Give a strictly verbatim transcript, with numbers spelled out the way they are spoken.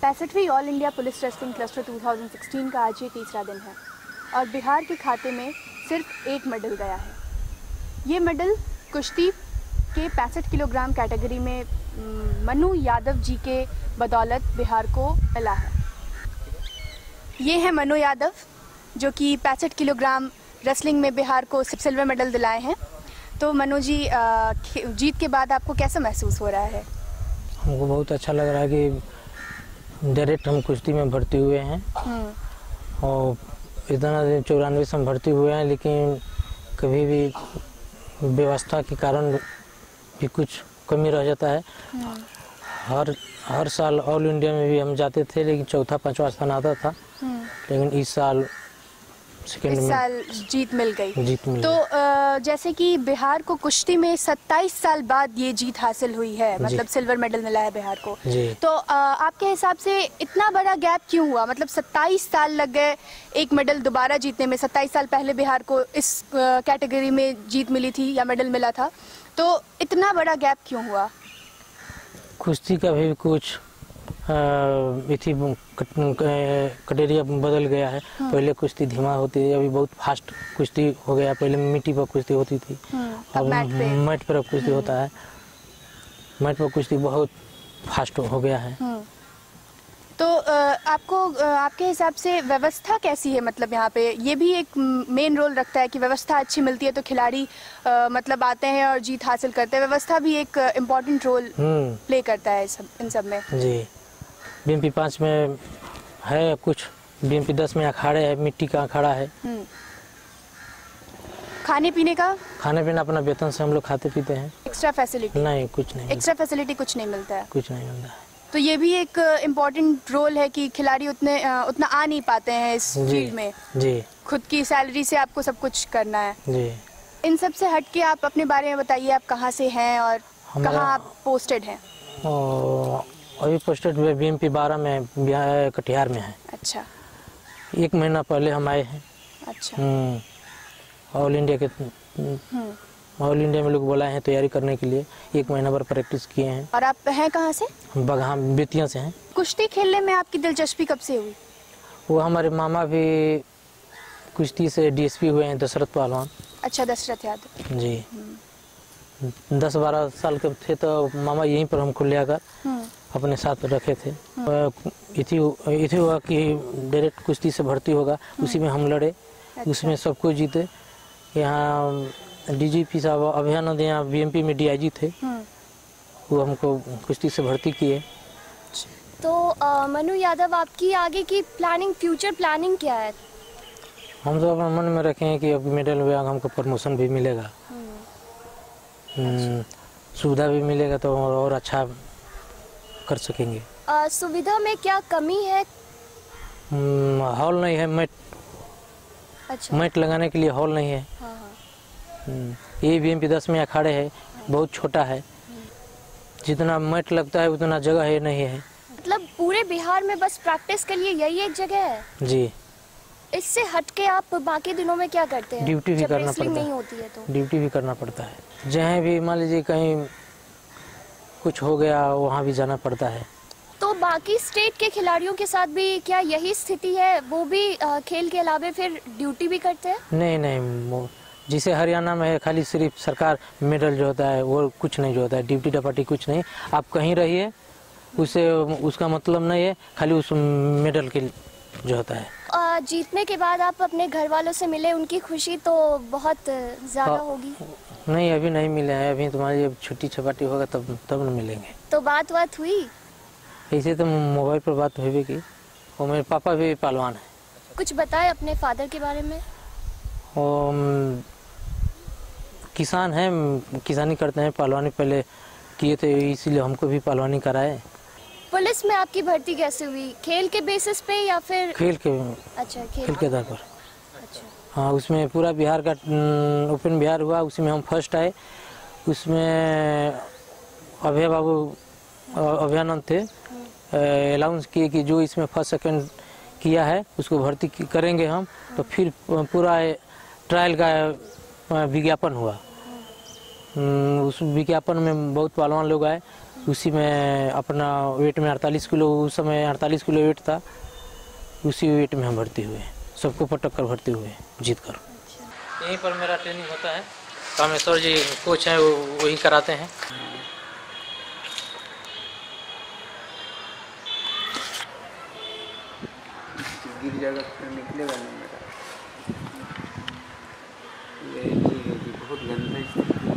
पैंसठवीं all India police wrestling cluster दो हज़ार सोलह का आज ये तीसरा दिन है और बिहार के खाते में सिर्फ एक मेडल गया है। ये मेडल कुश्ती के पैंसठ किलोग्राम कैटेगरी में मनु यादव जी के बदौलत बिहार को मिला है। ये है मनु यादव जो कि पैंसठ किलोग्राम रेसलिंग में बिहार को सिल्वर मेडल दिलाए हैं। तो मनु जी, जीत के बाद आपको कैसा महसूस हो रहा है? हमको बहुत अच्छा लग रहा है कि डायरेक्ट हम कुश्ती में भर्ती हुए हैं और इतना चौरानवे से हम भर्ती हुए हैं, लेकिन कभी भी व्यवस्था के कारण भी कुछ कमी रह जाता है। हर हर साल ऑल इंडिया में भी हम जाते थे, लेकिन चौथा पांचवा स्थान आता था, लेकिन इस साल सेकंड में साल जीत मिल गई। जीत मिल तो जैसे कि बिहार को कुश्ती में सत्ताईस साल बाद ये जीत हासिल हुई है, मतलब सिल्वर मेडल मिला है बिहार को। तो आपके हिसाब से इतना बड़ा गैप क्यों हुआ? मतलब सत्ताईस साल लग गए एक मेडल दोबारा जीतने में। सत्ताईस साल पहले बिहार को इस कैटेगरी में जीत मिली थी या मेडल मिला था, तो इतना बड़ा गैप क्यों हुआ? कुश्ती का भी कुछ इथी कटेरिया बदल गया है। पहले कुश्ती धीमा होती थी, अभी बहुत फास्ट कुश्ती हो गया। पहले मिट्टी पर कुश्ती होती थी, अब मैट पर कुश्ती होता है। मैट पर कुश्ती बहुत फास्ट हो गया है। तो आपको आपके हिसाब से व्यवस्था कैसी है? मतलब यहाँ पे ये भी एक मेन रोल रखता है कि व्यवस्था अच्छी मिलती है तो खिलाड़ी मतलब आते हैं और जीत हासिल करते हैं। व्यवस्था भी एक इम्पोर्टेंट रोल प्ले करता है सब इन सब में। जी, बी एम पी पाँच में है कुछ, बी एम पी दस में अखाड़े है, मिट्टी का अखाड़ा है। खाने पीने का खाने पीना अपना वेतन से हम लोग खाते पीते हैं। एक्स्ट्रा फैसिलिटी नहीं, कुछ नहीं। एक्स्ट्रा फैसिलिटी कुछ नहीं मिलता है? कुछ नहीं मिलता है। तो ये भी एक इम्पोर्टेंट रोल है कि खिलाड़ी उतने उतना आ नहीं पाते हैं इस फील्ड में। जी, खुद की सैलरी से आपको सब कुछ करना है। जी, इन सब से हट के आप अपने बारे में बताइए, आप कहाँ से हैं और कहाँ आप पोस्टेड हैं? अभी पोस्टेड बी एम पी बारह में, कटिहार में है। अच्छा, एक महीना पहले हम आए हैं। अच्छा, ऑल इंडिया के ऑल इंडिया में लोग बुलाए हैं तैयारी करने के लिए। एक महीना भर प्रैक्टिस किए हैं। और आप हैं कहाँ से? बगहा बेतिया से हैं। कुश्ती खेलने में आपकी दिलचस्पी कब से हुई? वो हमारे मामा भी कुश्ती से डी एस पी हुए हैं, दशरथ पहलवान। अच्छा, दशरथ यादव जी। दस बारह साल के थे तो मामा यहीं पर हमको ले आकर अपने साथ रखे थे। इसी इसी हुआ कि डायरेक्ट कुश्ती से भर्ती होगा, उसी में हम लड़े। अच्छा। उसमें सब कुछ जीते। यहाँ डीजीपी साहब अभियानंद यहाँ बी एम पी में डी आई जी थे, वो हमको कुश्ती से भर्ती किए। तो आ, मनु यादव, आपकी आगे की प्लानिंग, फ्यूचर प्लानिंग क्या है? हम तो अपने मन में रखे हैं कि अब मेडल में हमको प्रमोशन भी मिलेगा, सुविधा भी मिलेगा तो और अच्छा कर सकेंगे। आ, सुविधा में क्या कमी है? हॉल नहीं है, मैट अच्छा। मैट लगाने के लिए हॉल नहीं है। हाँ हाँ। ये बी एम पी दस में अखाड़े है, बहुत छोटा है। जितना मैट लगता है उतना जगह है नहीं है। मतलब पूरे बिहार में बस प्रैक्टिस के लिए यही एक जगह है? जी। इससे हटके आप बाकी दिनों में क्या करते हैं? ड्यूटी भी करना पड़ता है। नहीं होती है तो ड्यूटी भी करना पड़ता है। जहाँ भी मान लीजिए कहीं कुछ हो गया, वहाँ भी जाना पड़ता है। तो बाकी स्टेट के खिलाड़ियों के साथ भी क्या यही स्थिति है? वो भी आ, खेल के अलावा फिर ड्यूटी भी करते हैं? नहीं नहीं, जिसे हरियाणा में है खाली सिर्फ सरकार मेडल जो होता है वो कुछ नहीं, जो होता है ड्यूटी डपाटी कुछ नहीं। आप कहीं रहिए, उससे उसका मतलब नहीं है, खाली उस मेडल के जो होता है। आ, जीतने के बाद आप अपने घर वालों से मिले, उनकी खुशी तो बहुत ज़्यादा होगी। नहीं, अभी नहीं मिले हैं। अभी तुम्हारी जब छुट्टी छपाटी होगा तब तब न मिलेंगे। तो बात बात हुई? ऐसे तो मोबाइल पर बात हुई की। और मेरे पापा भी पहलवान है। कुछ बताए अपने फादर के बारे में? और किसान हैं, किसानी करते हैं, पहलवानी पहले किए थे, इसीलिए हमको भी पहलवानी कराए। पुलिस में आपकी भर्ती कैसे हुई? खेल के बेसिस पे या फिर? खेल के। अच्छा, खेल, खेल के आधार पर। अच्छा। हाँ, उसमें पूरा बिहार का ओपन बिहार हुआ, उसी में हम फर्स्ट आए। उसमें अभय बाबू अभियानंद थे, अनाउंस किए कि जो इसमें फर्स्ट सेकंड किया है उसको भर्ती करेंगे हम। तो फिर पूरा ट्रायल का विज्ञापन हुआ। उस विज्ञापन में बहुत पहलवान लोग आए, उसी में अपना वेट में अड़तालीस किलो, उस समय अड़तालीस किलो वेट था, उसी वेट में हम भर्ती हुए, सबको पटक कर भर्ती हुए जीत कर। यहीं पर मेरा ट्रेनिंग होता है, कामेश्वर जी कोच हैं, वो वही कराते हैं। गिर जाएगा तो निकलेगा नहीं मेरा। ये बहुत गंदा स्थिति